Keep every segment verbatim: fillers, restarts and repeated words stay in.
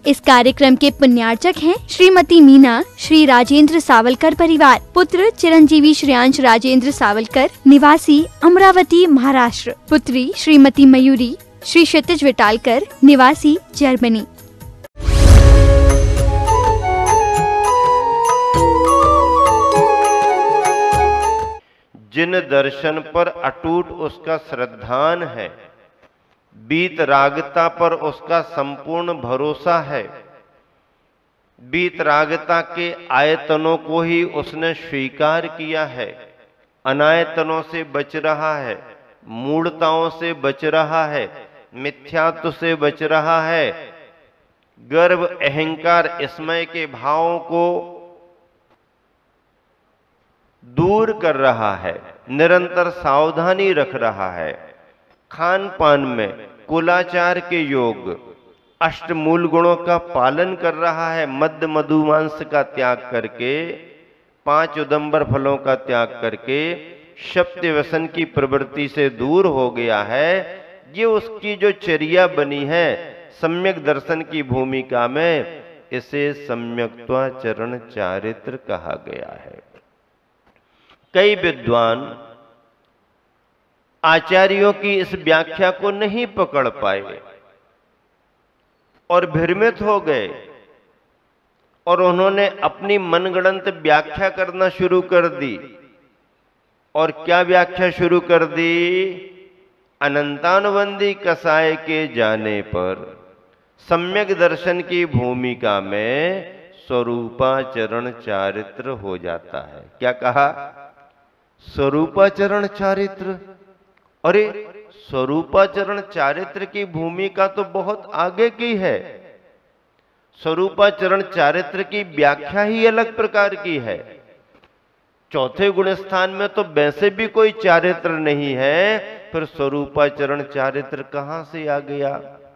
इस कार्यक्रम के पुण्यार्चक हैं श्रीमती मीना, श्री राजेंद्र सावलकर परिवार, पुत्र चिरंजीवी श्रेयांश राजेंद्र सावलकर, निवासी अमरावती महाराष्ट्र, पुत्री श्रीमती मयूरी, श्री क्षितिज विटालकर, निवासी जर्मनी। जिन दर्शन पर अटूट उसका श्रद्धान है, बीत रागता पर उसका संपूर्ण भरोसा है, बीत रागता के आयतनों को ही उसने स्वीकार किया है, अनायतनों से बच रहा है, मूढ़ताओं से बच रहा है, मिथ्यात्व से बच रहा है, गर्व अहंकार इसमय के भावों को दूर कर रहा है, निरंतर सावधानी रख रहा है, खान पान में कुलाचार के योग अष्ट मूल गुणों का पालन कर रहा है, मद्य मधु मांस का त्याग करके, पांच उदंबर फलों का त्याग करके शब्द व्यसन की प्रवृत्ति से दूर हो गया है। ये उसकी जो चर्या बनी है सम्यक दर्शन की भूमिका में, इसे सम्यक्त्वाचरण चारित्र कहा गया है। कई विद्वान आचार्यों की इस व्याख्या को नहीं पकड़ पाए और भ्रमित हो गए और उन्होंने अपनी मनगढ़ंत व्याख्या करना शुरू कर दी। और क्या व्याख्या शुरू कर दी? अनंतानुबंधी कसाय के जाने पर सम्यक दर्शन की भूमिका में स्वरूपाचरण चारित्र हो जाता है। क्या कहा? स्वरूपाचरण चारित्र। अरे स्वरूपाचरण चारित्र की भूमिका तो बहुत आगे की है। स्वरूपाचरण चारित्र की व्याख्या ही अलग प्रकार की है। चौथे गुण स्थान में तो वैसे भी कोई चारित्र नहीं है, फिर स्वरूपाचरण चारित्र कहां से आ गया?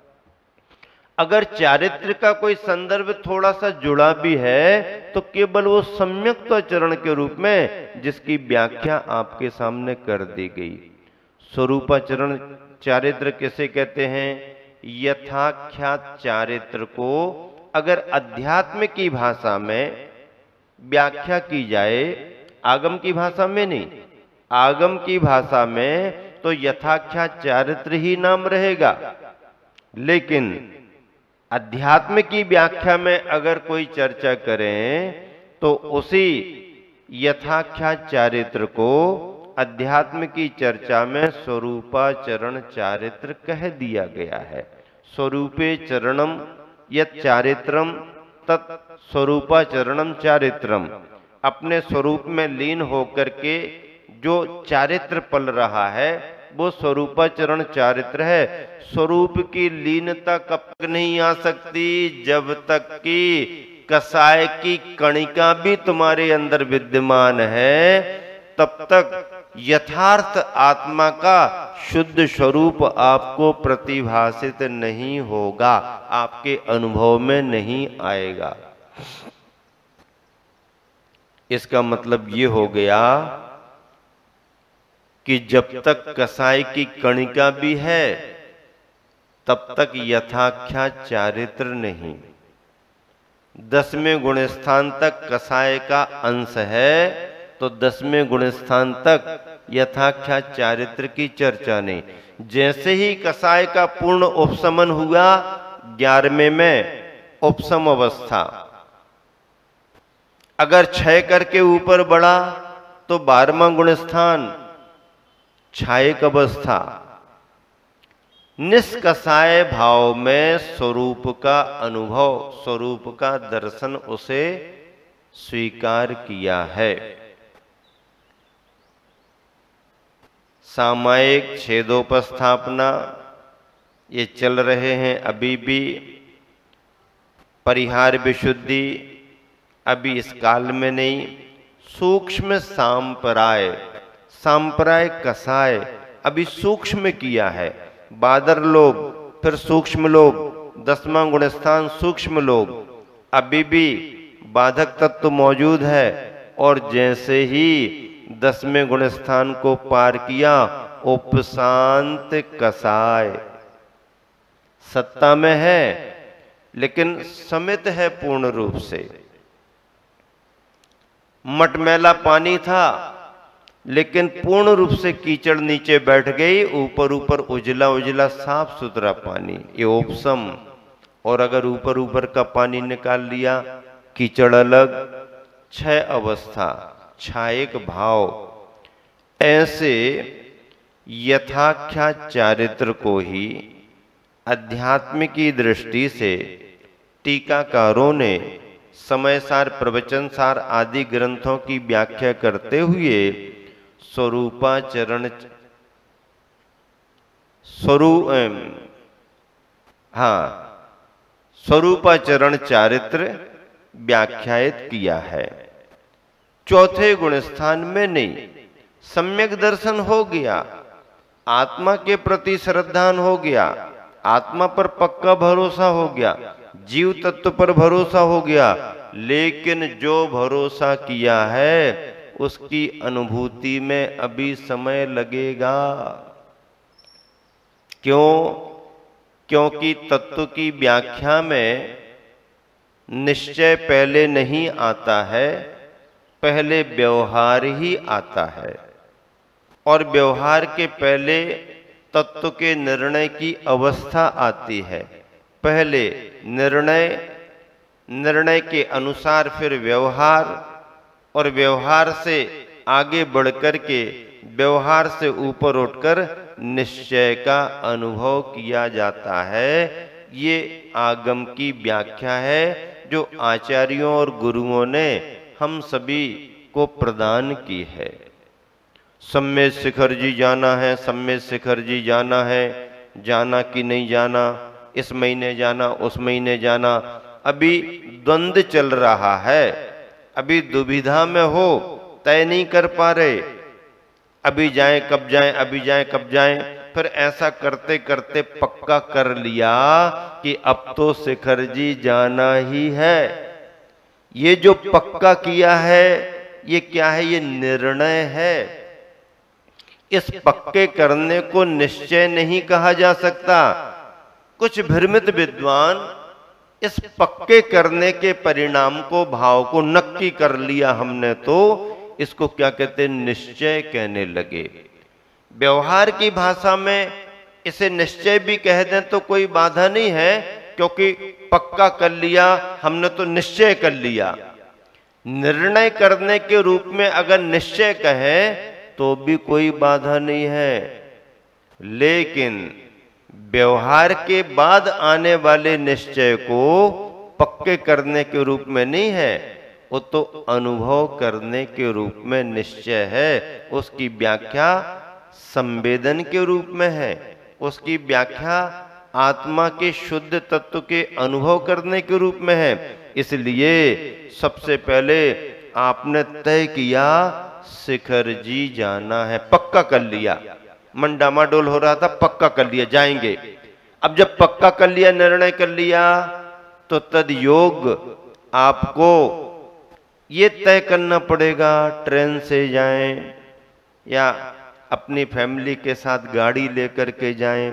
अगर चारित्र का कोई संदर्भ थोड़ा सा जुड़ा भी है तो केवल वो सम्यक्त्वाचरण के रूप में, जिसकी व्याख्या आपके सामने कर दी गई। स्वरूपाचरण चारित्र किसे कहते हैं? यथाख्यात चारित्र को अगर अध्यात्म की भाषा में व्याख्या की जाए, आगम की भाषा में नहीं, आगम की भाषा में तो यथाख्यात चारित्र ही नाम रहेगा। लेकिन अध्यात्म की व्याख्या में अगर कोई चर्चा करें तो उसी यथाख्यात चारित्र को अध्यात्म की चर्चा में स्वरूपाचरण चारित्र कह दिया गया है। स्वरूपे चरणम यत् चारित्रम तत् स्वरूपाचरणम चारित्रम। अपने स्वरूप में लीन होकर के जो चारित्र पल रहा है वो स्वरूपाचरण चारित्र है। स्वरूप की लीनता कब तक नहीं आ सकती? जब तक कि कसाय की कणिका भी तुम्हारे अंदर विद्यमान है, तब तक यथार्थ आत्मा का शुद्ध स्वरूप आपको प्रतिभासित नहीं होगा, आपके अनुभव में नहीं आएगा। इसका मतलब ये हो गया कि जब तक कसाय की कणिका भी है तब तक यथाख्यात चारित्र नहीं। दसवें गुण स्थान तक कसाय का अंश है तो दसवें गुण स्थान तक यथाख्यात चारित्र की चर्चा नहीं। जैसे ही कसाय का पूर्ण उपशमन हुआ, ग्यारहवें में उपशम अवस्था, अगर छह करके ऊपर बढ़ा तो बारहवां गुण स्थान छायक अवस्था। निष्कसाय भाव में स्वरूप का अनुभव, स्वरूप का दर्शन उसे स्वीकार किया है। सामायिक छेदोपस्थापना ये चल रहे हैं अभी भी। परिहार विशुद्धि अभी इस काल में नहीं। सूक्ष्म सांप्राय, सांप्राय कसाय अभी सूक्ष्म किया है। बादर लोग, फिर सूक्ष्म लोग, दसवां गुण स्थान सूक्ष्म लोग, अभी भी बाधक तत्व मौजूद है। और जैसे ही दसवें गुण स्थान को पार किया, उपशांत कसाय सत्ता में है लेकिन समित है पूर्ण रूप से। मटमैला पानी था लेकिन पूर्ण रूप से कीचड़ नीचे बैठ गई, ऊपर ऊपर उजला उजला साफ सुथरा पानी, ये उपसम। और अगर ऊपर ऊपर का पानी निकाल लिया, कीचड़ अलग, छह अवस्था, छायक भाव। ऐसे यथाख्या चारित्र को ही अध्यात्म की दृष्टि से टीकाकारों ने समय सार, प्रवचन सार आदि ग्रंथों की व्याख्या करते हुए स्वरूपाचरण स्वरूप हाँ स्वरूपाचरण चारित्र व्याख्यायित किया है। चौथे गुण स्थान में नहीं, सम्यक दर्शन हो गया, आत्मा के प्रति श्रद्धान हो गया, आत्मा पर पक्का भरोसा हो गया, जीव तत्व पर भरोसा हो गया, लेकिन जो भरोसा किया है उसकी अनुभूति में अभी समय लगेगा। क्यों? क्योंकि तत्व की व्याख्या में निश्चय पहले नहीं आता है, पहले व्यवहार ही आता है। और व्यवहार के पहले तत्व के निर्णय की अवस्था आती है। पहले निर्णय, निर्णय के अनुसार फिर व्यवहार, और व्यवहार से आगे बढ़कर के व्यवहार से ऊपर उठकर निश्चय का अनुभव किया जाता है। ये आगम की व्याख्या है जो आचार्यों और गुरुओं ने हम सभी को प्रदान की है। सम्मेद शिखर जी जाना है, सम्मेद शिखर जी जाना है, जाना कि नहीं जाना, इस महीने जाना, उस महीने जाना, अभी द्वंद्व चल रहा है, अभी दुविधा में हो, तय नहीं कर पा रहे, अभी जाएं कब जाएं, अभी जाएं कब जाएं। फिर ऐसा करते करते पक्का कर लिया कि अब तो शिखर जी जाना ही है। ये जो पक्का किया है ये क्या है? ये निर्णय है। इस पक्के करने को निश्चय नहीं कहा जा सकता। कुछ भ्रमित विद्वान इस पक्के करने के परिणाम को, भाव को नक्की कर लिया हमने, तो इसको क्या कहते हैं? निश्चय कहने लगे। व्यवहार की भाषा में इसे निश्चय भी कह दें तो कोई बाधा नहीं है, क्योंकि पक्का कर लिया हमने तो निश्चय कर लिया। निर्णय करने के रूप में अगर निश्चय कहें तो भी कोई बाधा नहीं है, लेकिन व्यवहार के बाद आने वाले निश्चय को पक्के करने के रूप में नहीं है, वो तो अनुभव करने के रूप में निश्चय है। उसकी व्याख्या संवेदन के रूप में है, उसकी व्याख्या आत्मा के शुद्ध तत्व के अनुभव करने के रूप में है। इसलिए सबसे पहले आपने तय किया शिखर जी जाना है, पक्का कर लिया। मन डामाडोल हो रहा था, पक्का कर लिया जाएंगे। अब जब पक्का कर लिया, निर्णय कर लिया, तो तद योग आपको ये तय करना पड़ेगा ट्रेन से जाएं या अपनी फैमिली के साथ गाड़ी लेकर के जाएं,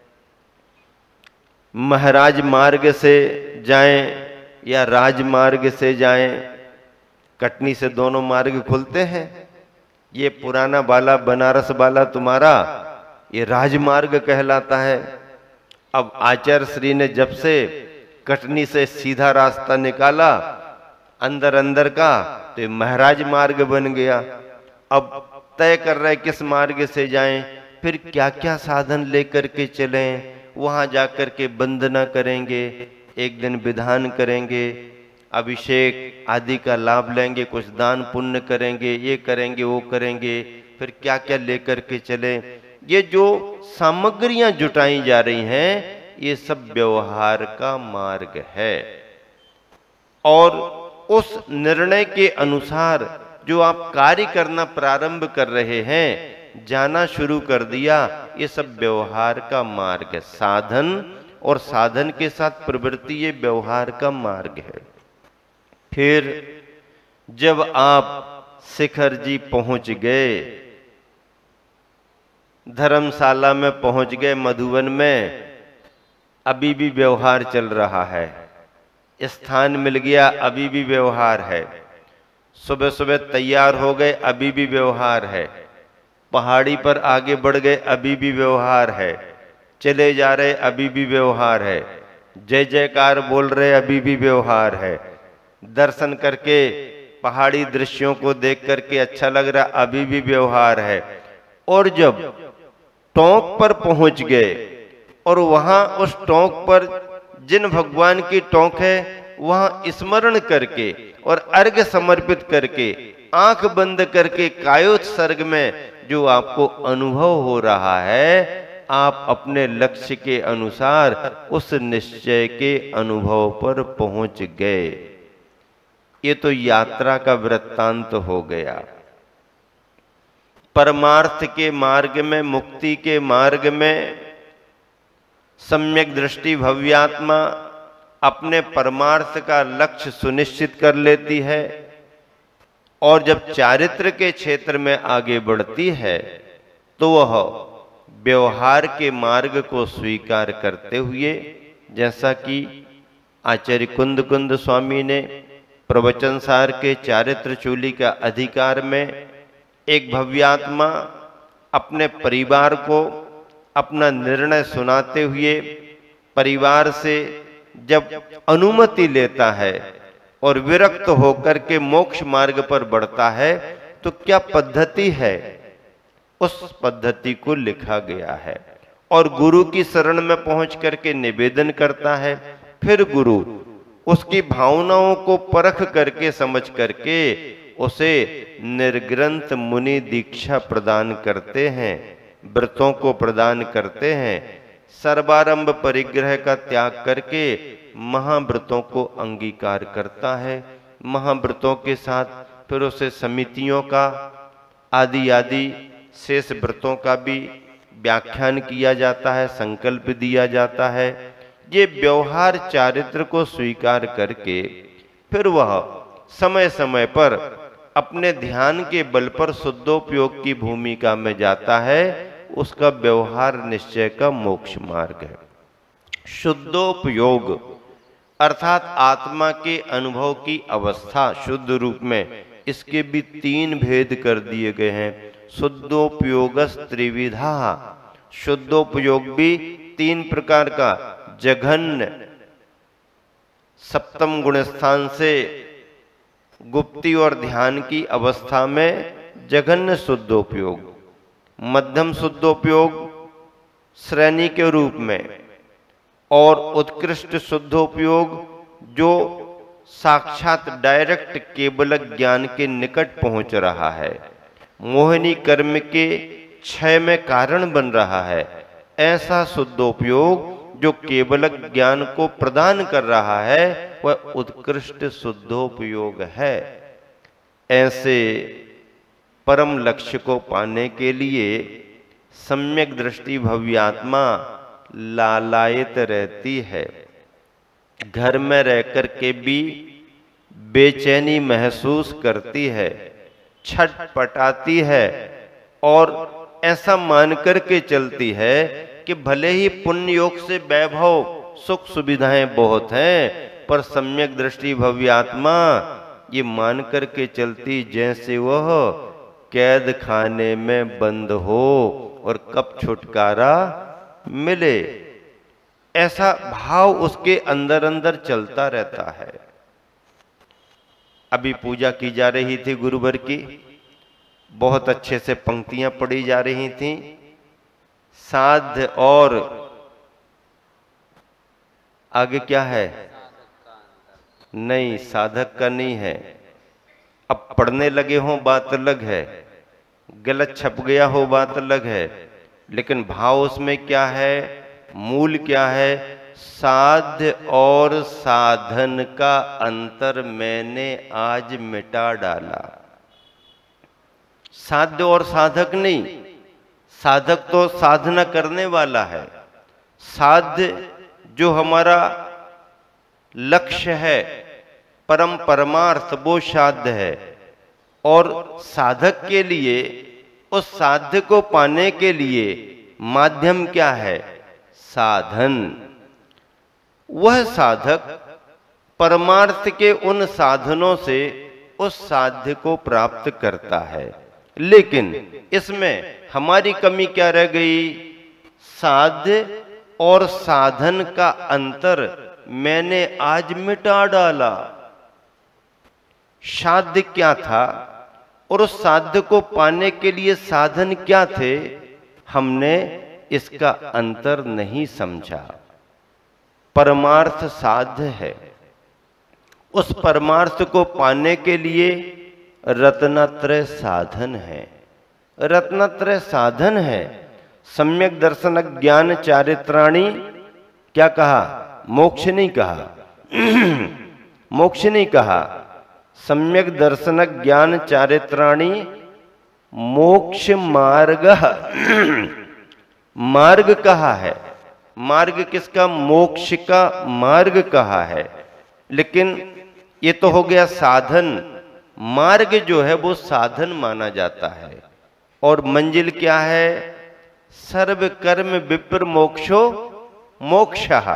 महाराज मार्ग से जाएं या राजमार्ग से जाएं। कटनी से दोनों मार्ग खुलते हैं। ये पुराना बाला, बनारस बाला तुम्हारा ये राजमार्ग कहलाता है। अब आचार्य श्री ने जब से कटनी से सीधा रास्ता निकाला अंदर अंदर का, तो महाराज मार्ग बन गया। अब तय कर रहे किस मार्ग से जाएं, फिर क्या क्या साधन लेकर के चलें, वहां जाकर के वंदना करेंगे, एक दिन विधान करेंगे, अभिषेक आदि का लाभ लेंगे, कुछ दान पुण्य करेंगे, ये करेंगे वो करेंगे, फिर क्या क्या लेकर के चले। ये जो सामग्रियां जुटाई जा रही हैं ये सब व्यवहार का मार्ग है। और उस निर्णय के अनुसार जो आप कार्य करना प्रारंभ कर रहे हैं, जाना शुरू कर दिया, ये सब व्यवहार का मार्ग है। साधन और साधन के साथ प्रवृत्ति, ये व्यवहार का मार्ग है। फिर जब आप शिखर जी पहुंच गए, धर्मशाला में पहुंच गए, मधुबन में, अभी भी व्यवहार चल रहा है। स्थान मिल गया अभी भी व्यवहार है, सुबह सुबह तैयार हो गए अभी भी व्यवहार है, पहाड़ी पर आगे बढ़ गए अभी भी व्यवहार है, चले जा रहे अभी भी व्यवहार है, जय जयकार बोल रहे अभी भी व्यवहार है, दर्शन करके पहाड़ी दृश्यों को देख करके अच्छा लग रहा अभी भी व्यवहार है। और जब टोंक पर पहुंच गए और वहां उस टोंक पर जिन भगवान की टोंक है वहां स्मरण करके और अर्घ्य समर्पित करके आंख बंद करके कायोत्सर्ग में जो आपको अनुभव हो रहा है, आप अपने लक्ष्य के अनुसार उस निश्चय के अनुभव पर पहुंच गए। ये तो यात्रा का वृत्तांत हो गया। परमार्थ के मार्ग में, मुक्ति के मार्ग में सम्यक दृष्टि भव्यात्मा अपने परमार्थ का लक्ष्य सुनिश्चित कर लेती है और जब चारित्र के क्षेत्र में आगे बढ़ती है तो वह व्यवहार के मार्ग को स्वीकार करते हुए, जैसा कि आचार्य कुंद कुंद स्वामी ने प्रवचन सार के चारित्र चूली का अधिकार में एक भव्यात्मा अपने परिवार को अपना निर्णय सुनाते हुए परिवार से जब अनुमति लेता है और विरक्त होकर के मोक्ष मार्ग पर बढ़ता है तो क्या पद्धति है, उस पद्धति को लिखा गया है और गुरु की शरण में पहुंच करके निवेदन करता है। फिर गुरु उसकी भावनाओं को परख करके समझ करके उसे निर्ग्रंथ मुनि दीक्षा प्रदान करते हैं, व्रतों को प्रदान करते हैं, सर्वारंभ परिग्रह का त्याग करके महाव्रतों को अंगीकार करता है। महाव्रतों के साथ फिर उसे समितियों का आदि आदि शेष व्रतों का भी व्याख्यान किया जाता है, संकल्प दिया जाता है। ये व्यवहार चारित्र को स्वीकार करके फिर वह समय समय पर अपने ध्यान के बल पर शुद्धोपयोग की भूमिका में जाता है। उसका व्यवहार निश्चय का मोक्ष मार्ग है। शुद्धोपयोग अर्थात आत्मा के अनुभव की अवस्था शुद्ध रूप में, इसके भी तीन भेद कर दिए गए हैं। शुद्धोपयोग त्रिविधा, शुद्धोपयोग भी तीन प्रकार का, जघन्य सप्तम गुण स्थान से गुप्ती और ध्यान की अवस्था में जघन्य शुद्धोपयोग, मध्यम शुद्धोपयोग श्रेणी के रूप में और उत्कृष्ट शुद्धोपयोग जो साक्षात डायरेक्ट केवल ज्ञान के निकट पहुंच रहा है, मोहिनी कर्म के क्षय में कारण बन रहा है, ऐसा शुद्धोपयोग जो केवल ज्ञान को प्रदान कर रहा है वह उत्कृष्ट शुद्धोपयोग है। ऐसे परम लक्ष्य को पाने के लिए सम्यक दृष्टि भव्यात्मा लालायित रहती है। घर में रहकर के भी बेचैनी महसूस करती है, छटपटाती है और ऐसा मानकर के चलती है कि भले ही पुण्य योग से वैभव सुख सुविधाएं बहुत हैं, पर सम्यक दृष्टि भव्यात्मा ये मान कर के चलती जैसे वह कैद खाने में बंद हो और कब छुटकारा मिले, ऐसा भाव उसके अंदर अंदर चलता रहता है। अभी पूजा की जा रही थी गुरुवर की, बहुत अच्छे से पंक्तियां पढ़ी जा रही थीं। साध और आगे क्या है, नहीं साधक का नहीं है। अब पढ़ने लगे हो बात अलग है, गलत छप गया हो बात अलग है, लेकिन भाव उसमें क्या है, मूल क्या है, साध्य और साधन का अंतर मैंने आज मिटा डाला। साध्य और साधक नहीं, साधक तो साधना करने वाला है, साध्य जो हमारा लक्ष्य है, परम परमार्थ वो साध्य है। और साधक के लिए, उस साध्य को पाने के लिए माध्यम क्या है, साधन। वह साधक परमार्थ के उन साधनों से उस साध्य को प्राप्त करता है। लेकिन इसमें हमारी कमी क्या रह गई? साध्य और साधन का अंतर मैंने आज मिटा डाला। साध्य क्या था और उस साध्य को पाने के लिए साधन क्या थे, हमने इसका अंतर नहीं समझा। परमार्थ साध्य है, उस परमार्थ को पाने के लिए रत्नत्रय साधन है। रत्नत्रय साधन है। सम्यक दर्शन ज्ञान चारित्राणी, क्या कहा? मोक्ष नहीं कहा। मोक्ष नहीं कहा। सम्यक दर्शन ज्ञान चारित्राणी मोक्ष मार्ग मार्ग कहा है। मार्ग किसका? मोक्ष का मार्ग कहा है। लेकिन ये तो हो गया साधन। मार्ग जो है वो साधन माना जाता है। और मंजिल क्या है? सर्व कर्म विप्र मोक्षो मोक्षः।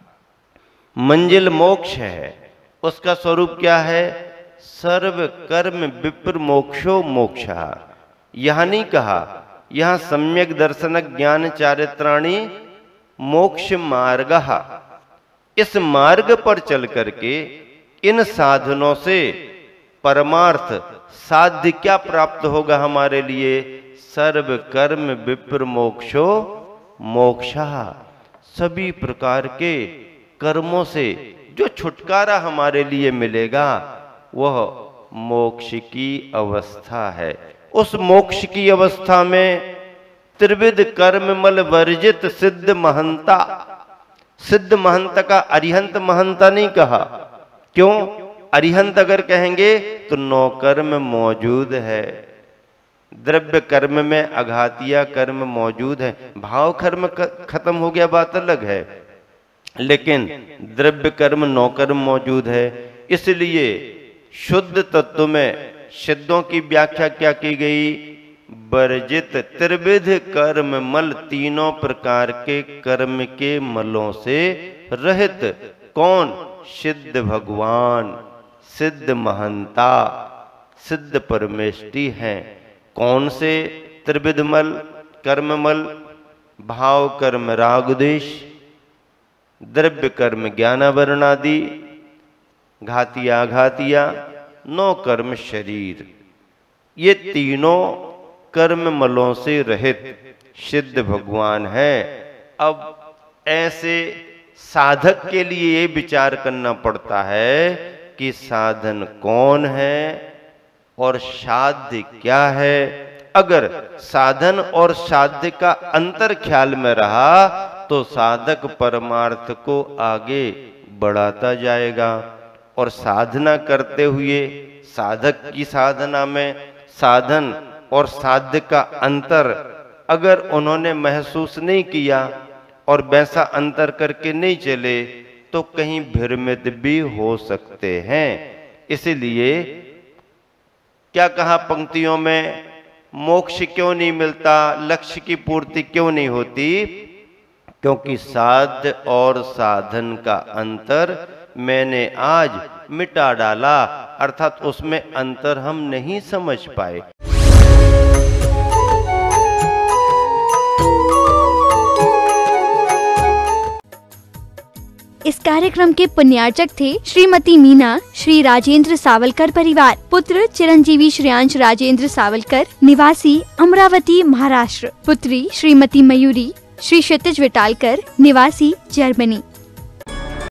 मंजिल मोक्ष है, उसका स्वरूप क्या है? सर्व कर्म विप्र मोक्षो मोक्षः। यहां नहीं कहा, यहां सम्यक दर्शन ज्ञान चारित्राणी मोक्ष मार्गः। इस मार्ग पर चल करके इन साधनों से परमार्थ साध्य क्या प्राप्त होगा हमारे लिए? सर्व कर्म विप्र मोक्षो मोक्षः। सभी प्रकार के कर्मों से जो छुटकारा हमारे लिए मिलेगा वह मोक्ष की अवस्था है। उस मोक्ष की अवस्था में त्रिविध कर्म मल वर्जित सिद्ध महंता। सिद्ध महंत का अरिहंत महंता नहीं कहा। क्यों? अरिहंत अगर कहेंगे तो नौ कर्म मौजूद है। द्रव्य कर्म में अघातिया कर्म मौजूद है। भाव कर्म खत्म हो गया, बात अलग है, लेकिन द्रव्य कर्म नौ कर्म मौजूद है। इसलिए शुद्ध तत्व में सिद्धों की व्याख्या क्या की गई? वर्जित त्रिविध कर्म मल, तीनों प्रकार के कर्म के मलों से रहित। कौन? सिद्ध भगवान, सिद्ध महंता, सिद्ध परमेष्टि हैं। कौन से त्रिविध मल? कर्म मल, भाव कर्म राग द्वेष, द्रव्य कर्म ज्ञानावरणादि, घातिया घातिया, नौ कर्म शरीर। ये तीनों कर्म मलों से रहित सिद्ध भगवान है। अब ऐसे साधक के लिए ये विचार करना पड़ता है कि साधन कौन है और साध्य क्या है। अगर साधन और साध्य का अंतर ख्याल में रहा तो साधक परमार्थ को आगे बढ़ाता जाएगा। और साधना करते हुए साधक की साधना में साधन और साध्य का अंतर अगर उन्होंने महसूस नहीं किया और वैसा अंतर करके नहीं चले तो कहीं भ्रमित भी हो सकते हैं। इसलिए क्या कहा पंक्तियों में? मोक्ष क्यों नहीं मिलता, लक्ष्य की पूर्ति क्यों नहीं होती? क्योंकि साध्य और साधन का अंतर मैंने आज मिटा डाला, अर्थात उसमें अंतर हम नहीं समझ पाए। इस कार्यक्रम के पुण्यार्चक थे श्रीमती मीना, श्री राजेंद्र सावलकर परिवार, पुत्र चिरंजीवी श्रेयांश राजेंद्र सावलकर, निवासी अमरावती महाराष्ट्र, पुत्री श्रीमती मयूरी, श्री क्षितिज विटालकर, निवासी जर्मनी।